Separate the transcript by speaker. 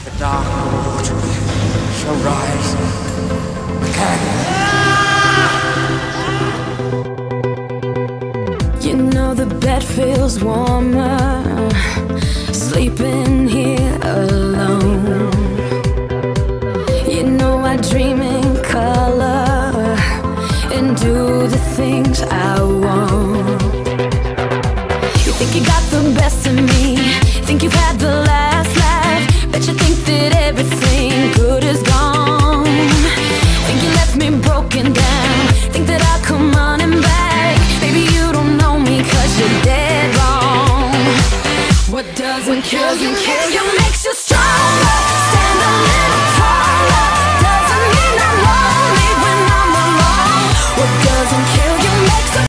Speaker 1: The dark road shall rise again.
Speaker 2: You know the bed feels warmer, sleeping here alone. You know I dream in color and do the things I want. You think you got the best of me, think you've had the last laugh, bet you think that everything good is gone. Think you left me broken down, think that I'll come running back. Baby, you don't know me 'cause you're dead wrong. What doesn't kill you kills you.